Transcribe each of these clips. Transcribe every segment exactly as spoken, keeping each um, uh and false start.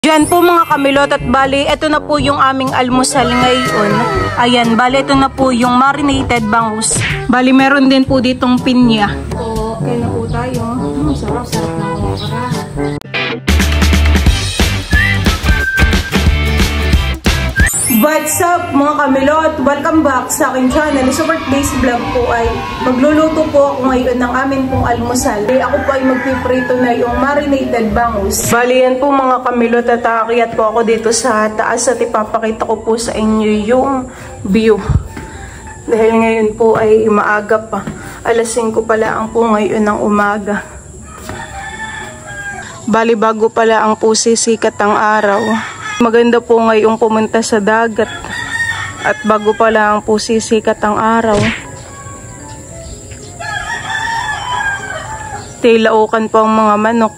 Diyan po mga kamilot at bali, ito na po yung aming almusal ngayon. Ayan, bali ito na po yung marinated bangus. Bali meron din po ditong pinya. So, okay na po tayo. Hmm, sarap, sarap na po. What's up mga kamilot? Welcome back sa aking channel. So for today's vlog po ay magluluto po ako ngayon ng amin pong almusal. Ay ako po ay magpiprito na yung marinated bangus. Bali yan po mga kamilot at aakyat po ako dito sa taas at ipapakita ko po sa inyo yung view. Dahil ngayon po ay maaga pa. alas singko pala ang po ngayon ng umaga. Bali bago pala ang po sisikat ang araw. Maganda po ngayong pumunta sa dagat at bago pa lang po sisikat ang araw. Tilaukan po ang mga manok.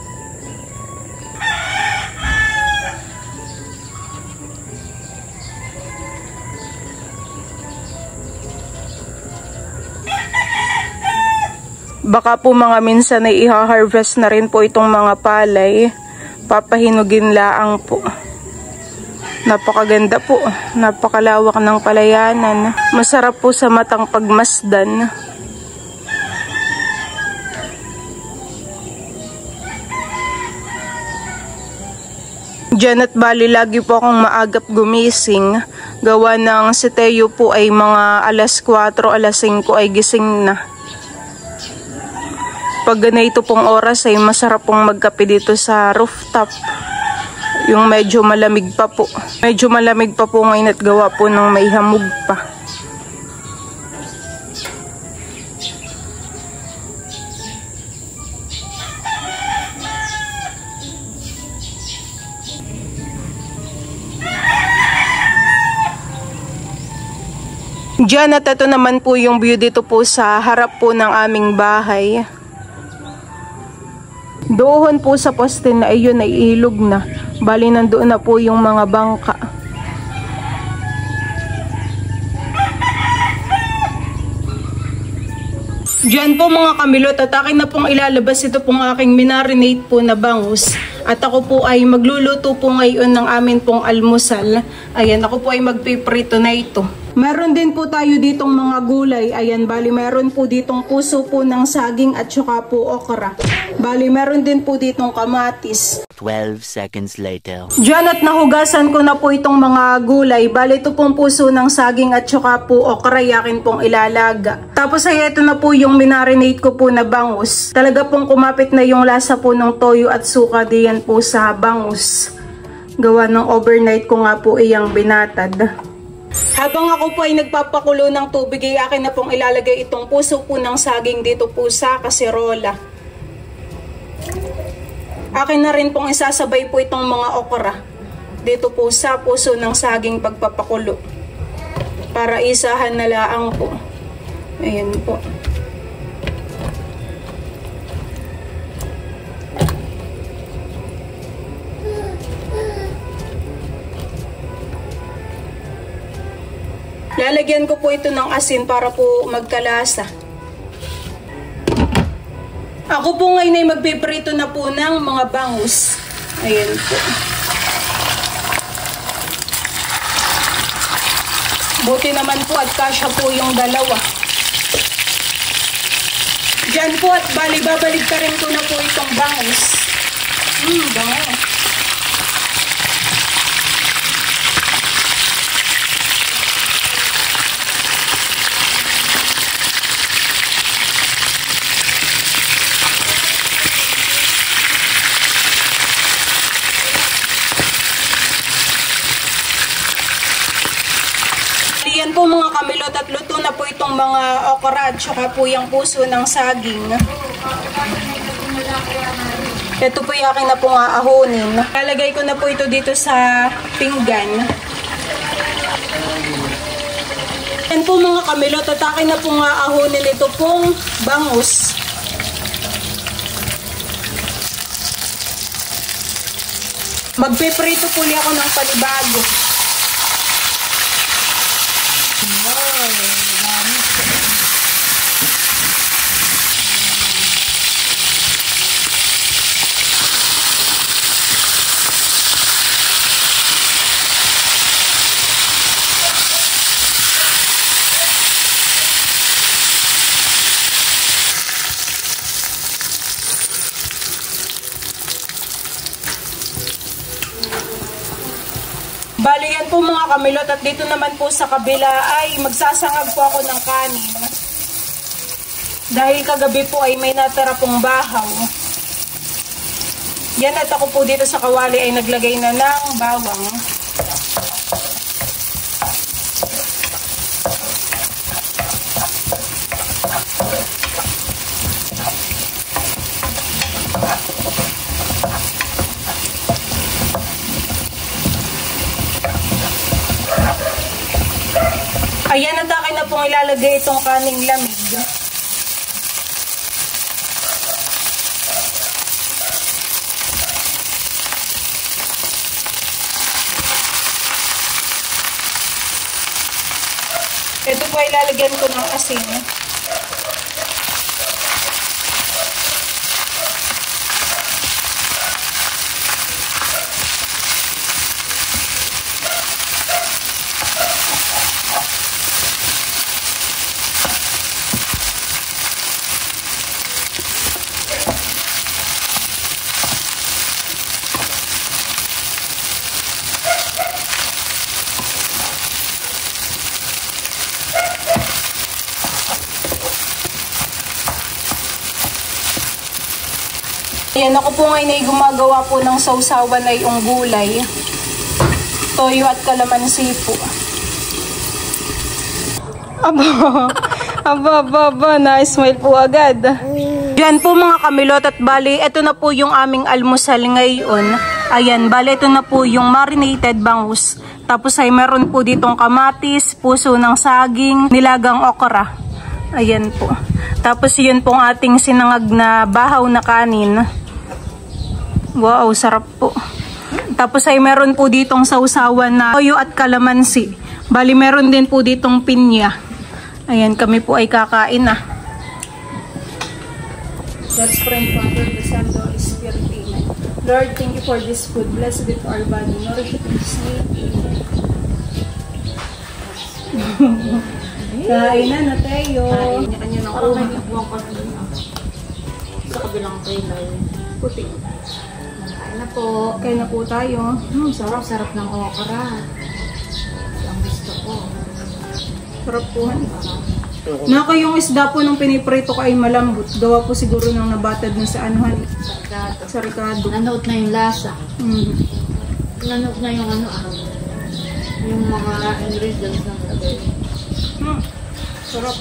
Baka po mga minsan ay iha-harvest na rin po itong mga palay. Papahinugin laang po. Napakaganda po. Napakalawak ng palayanan. Masarap po sa matang pagmasdan. Diyan at bali lagi po akong maagap gumising. Gawa ng si Teo po ay mga alas kwatro, alas singko ay gising na. Pag ganito pong oras ay masarap pong magkape dito sa rooftop. Yung medyo malamig pa po. Medyo malamig pa po ngayon at gawa po ng may hamog pa. Diyan at ito naman po yung view dito po sa harap po ng aming bahay. Doon po sa poste na iyon ay ilog na. Bali nandoon na po yung mga bangka. Diyan po mga kamilot at akin na pong ilalabas ito pong aking minarinate po na bangus. At ako po ay magluluto po ngayon ng amin pong almusal. Ayan, ako po ay magpiprito na ito. Meron din po tayo ditong mga gulay. Ayan, bali meron po ditong puso po ng saging at saka po okra. Bali meron din po ditong kamatis. twelve seconds later. Diyan at nahugasan ko na po itong mga gulay. Bali ito pong puso ng saging at saka po okra yakin pong ilalaga. Tapos ay ito na po yung minarinate ko po na bangus. Talaga pong kumapit na yung lasa po ng toyo at suka diyan po sa bangus. Gawa ng overnight ko nga po iyang binatad. Habang ako po ay nagpapakulo ng tubig, ay akin na pong ilalagay itong puso po ng saging dito po sa kaserola. Akin na rin pong isasabay po itong mga okra dito po sa puso ng saging pagpapakulo. Para isahan na laang po. Ayan po. Lalagyan ko po ito ng asin para po magkalasa. Ako po ngayon ay magpiprito na po ng mga bangus. Ayan po. Buti naman po at kasya po yung dalawa. Diyan po at bali babalik ka rin ko na po itong bangus. Hmm, bango. Yan po mga kamilot at luto na po itong mga okra at saka po yung puso ng saging. Ito po yung akin na pong aahonin. Lalagay ko na po ito dito sa pinggan. Yan po mga kamilot at akin na pong aahonin ito pong bangus. Magpiprito po niya ako ng panibago. Bali yan po mga kamilot, at dito naman po sa kabila ay magsasangag po ako ng kanin. Dahil kagabi po ay may natira pong bahaw. Yan, at ako po dito sa kawali ay naglagay na ng bawang. Ayan, at akin na pong ilalagay itong kaning lamig. Ito po ay lalagyan ko ng asin. Ayan, ako po ngayon ay gumagawa po ng sausawan ay yung gulay, toyo at kalamansi po. Aba, aba, aba, aba, na-smile po agad. Yan po mga kamilot, at bali, ito na po yung aming almusal ngayon. Ayan, bali, ito na po yung marinated bangus. Tapos ay meron po ditong kamatis, puso ng saging, nilagang okra. Ayan po. Tapos yun pong ating sinangag na bahaw na kanin. Wow, sarap po. Tapos ay meron po ditong sausawan na toyo at kalamansi. Bali, meron din po ditong pinya. Ayan, kami po ay kakain na. God's friend, Father, the Son, the Holy Spirit, Amen. Lord, thank you for this food. Blessed it for our body. Nourish it in His name. Kain na na tayo. Kanya-kanya na ako. May nagbuwang ko na sa kabilang kailay. Puti. Kain na po. Kain na po tayo. Hmm, sarap. Sarap ng okra. Ang gusto ko. Sarap po. Naka yung isda po nung piniprito ko ay malambot. Gawa po siguro nang nabatad na sa anuhan. Sarkado. Sa ricado. Nanood na yung lasa. Mm. Nanood na yung ano ah. Yung mga ingredients ng lagay. Hmm. Sarap.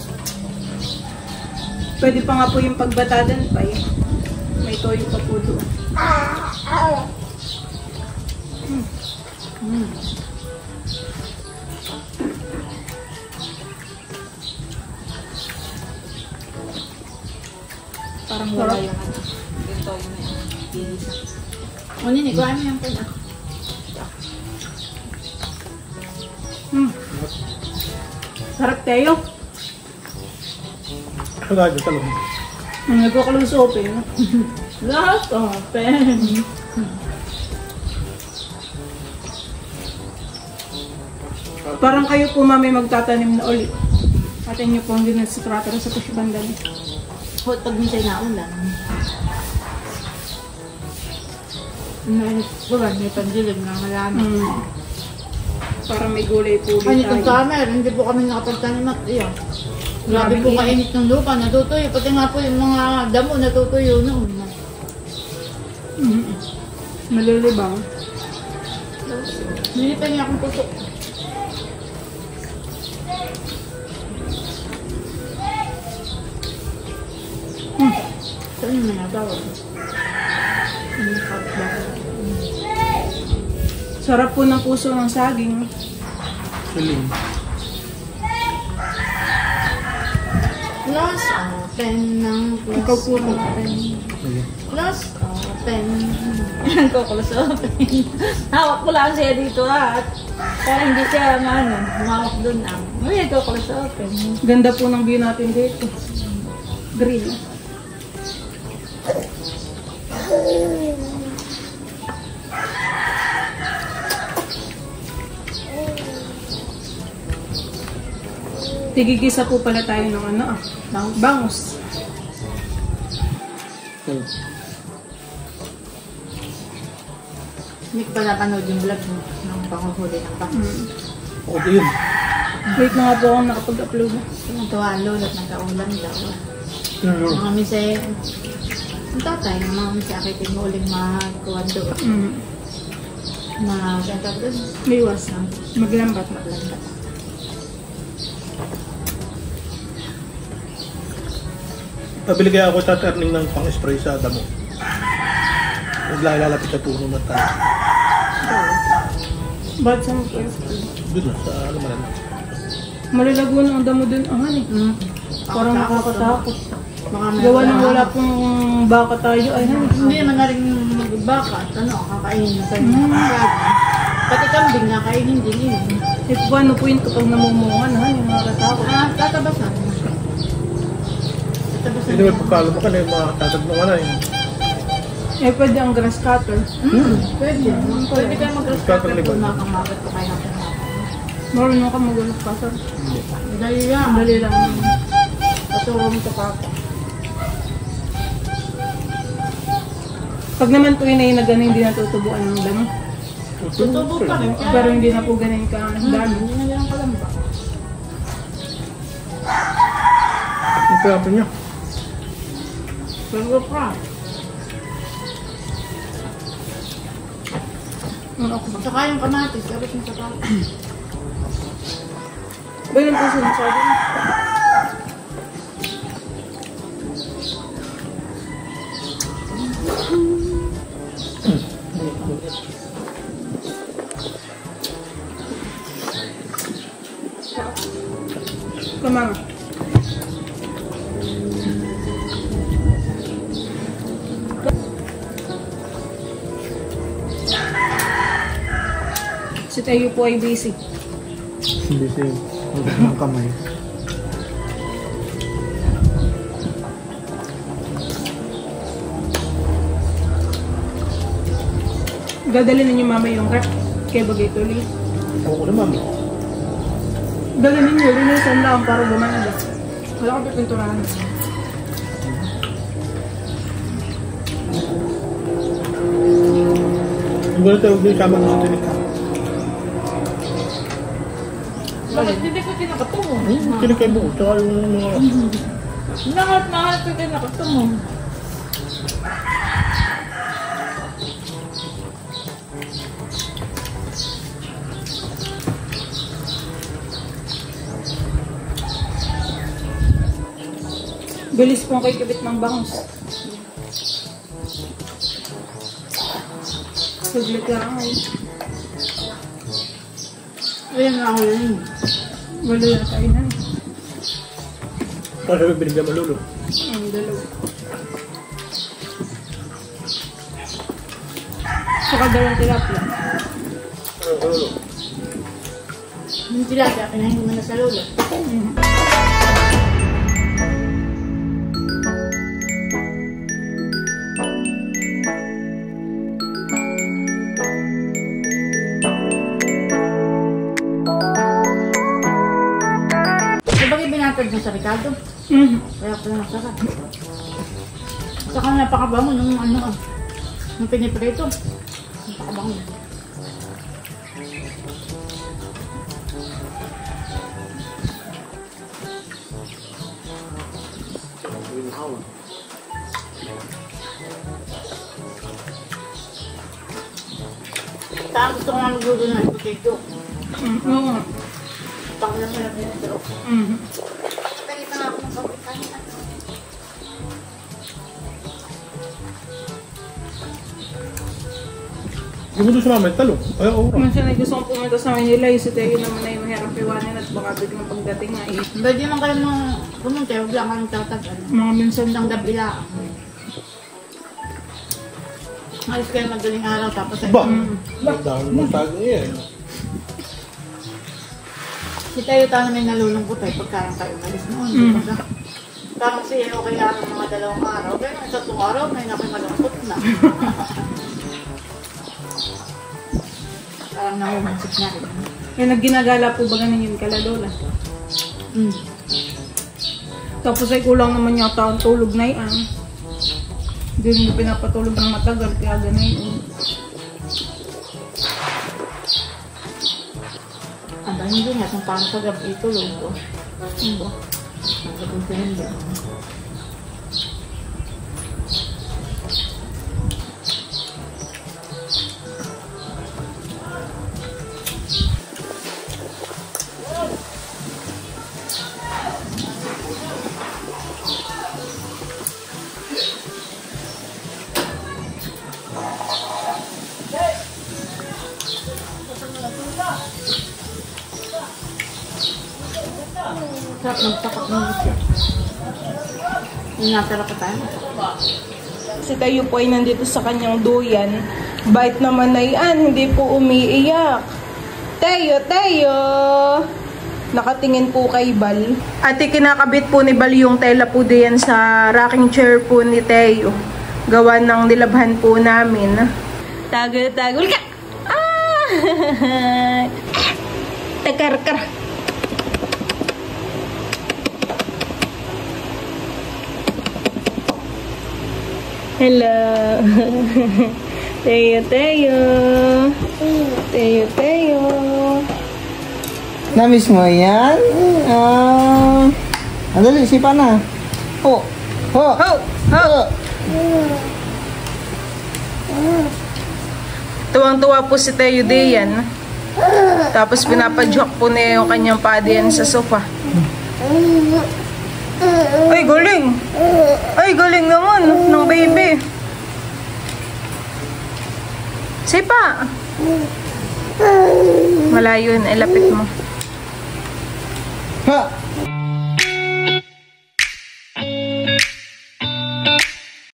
Pwede pa nga po yung pagbatadan pa eh. May toyo pa po doon. Hmm. Hmm. Parang wala Sarap. yung ano. Yung toyo na yung pinisa. O nini, kuhaan mo yung pala. Hmm. Sarap tayo. Wala dyan talong. Nagkakalong sa open. Lahat open. Parang kayo po mami magtatanim na ulit. Atin niyo po ang ginasikrata sa kusibandang. Hot pag minsan naulan. May, diba, may pandilig na halaman. Hmm. Para may gulay po Ay, ulit itong tayo. summer, hindi po kami nakapagtanim at iyan. Grabe po Grabe kainit ng lupa, natutuyo. Pati nga po yung mga damo natutuyo noon. Hmm. Malilibang. Hindi pa niya akong puso. Hmm. Saan yung nanatawag? Hindi nakapagbago. Sarap po ng puso ng saging. Siling. Close open ng close Ikaw po na. open. Sige. Close open. Yan ko, close open. Hawak ko lang siya dito ah. At para hindi siya ano, humawak doon ah. Yan ko, close open. Ganda po ng view natin dito. Green. Tigigisa po pala tayo ng ano ah, bang bangus. Okay. Hindi ko pa napanood yung vlog mo ng panguhuli ng box. Mm. Ako din yun. Wait na nga po akong nakapag-upload. Tuwa ang lolo at nagkaulan daw. Ano? Mga mise, ang tatay, mga mise akitin mo uling magkuhan doon. Mm. Mag-enter doon. Liwas lang. Maglambat. Maglandat. Pabili kaya ako sa turning ng pang-spray sa damo. Naglalapit sa puno ng tayo. Ba't sa mga pwes? Doon na, sa ano man. Malalago na ang damo dun. Ah, eh. Mm. Parang nakakatakot. Baka may Gawa nang wala pong baka tayo. Ay, Hindi naman na rin magbaka at ano, kakainin sa inyo. Pati kambing na kainin din yun. eh, paano po yun kapag namumungan, ha? Yung nakakatakot. Ah, tatabasan. Tatabasan. Hindi naman pagkalo mo ka na yung mga tatag mo ka na eh. Eh, pwede ang grass cutter. Hmm, pwede. Pwede kayo mag-rescatter Rescatter kung liban. nakamagat ko kayo natin. Marunong ka mag-grass cutter. Hindi. Dali lang. Dali lang. Paturo mo ito pa ako. Pag naman po yun ay na gano'n, hindi natutubuan ng damo. Tutubo pa rin. Pero hindi na po ganun ka Hmm, dami. hindi na lang kalamba. Ang pirato niya. Pero pa. Ano ako ba? Saka yung kamatis, abot yung saka. Ganun po sinasabi. Kamang. Si Tayo po ay busy. Hindi siya yung ng kamay. Dadalhin ninyo mama yung rep kay Bagay Tuloy. Ako ko naman. Dalhin ninyo, linisan lang para gumanda. Wala ko pipinturahan. Ang gano'n tayo yung sama mo sa tinik. Bakit hindi ko kinakatungo? Hmm, tinik kayo buo. Tsaka yung mga... Nangat nangat ko kinakatungo. Bilis pong kay kabit ng bangus. Saglit lang ay. Ayun nga ako yun. Wala na tayo na. Para sabi binigyan malulo. Ang dalawa. Saka dalawang tilapia. Ano, malulo? Yung tilapia, kinahin mo na sa lolo. Mm. Binatad mo sa Ricardo. Mm. Kaya pala masarap. Saka napakabango nung ano, nung piniprito. Napakabango. Saka gusto ko nga magluto na potato. Mm. Oo nga. Pakalang mo na pinito. Mm. Pagkita nga ako ng kapitan. Hindi mo doon sumama yung talong. Ay, oo. Minsan ay gusto kong pumunta sa Manila, yung si Teo naman ay mahirap iwanan at baka biglang pagdating na eh. Pwede naman kayo mga pumunta, huwag lang kayong tatagal. Mga minsan Isang gabi lang. Alis kayo madaling araw tapos ay... Ba? Ang dami mo tago eh. Si Tayo tayo may nalulungkot ay pagkarang kayo malis noon. Mm. Diba? Parang si Hero kaya ng mga dalawang araw. Pero sa tatlong araw may nakimalungkot na. Parang nahumansik na rin. yung nagginagala po ba ganin yun kala Lola? Mm. Tapos ay kulang naman yata ang tulog na yan. Hindi rin pinapatulog ng matagal kaya ganun. Ay, hindi nga. Kung paano sa gabi tulog ko. Ano ba? Ang gabong pinili. Sarap magtakot ng isya. Yung natara pa tayo. Si Tayo po ay nandito sa kanyang duyan. Bait naman na yan, hindi po umiiyak. Tayo, Tayo! Nakatingin po kay Bal. At kinakabit po ni Bal yung tela po diyan sa rocking chair po ni Tayo. Gawa ng nilabhan po namin. Tagol, tagol ka! Ah! Takar-kar! Hello! Tayo, Tayo! Tayo, Tayo! Namiss mo yan? Ah, andali, sipa na. Ho! Ho! Ho! Ho! Tuwang-tuwa po si Tayo diyan. Tapos pinapajoke po niya yung kanyang paa diyan sa sofa. Ay, galing! Ay, galing naman ng baby. Sipa! Malayo yun, ilapit mo. Ha!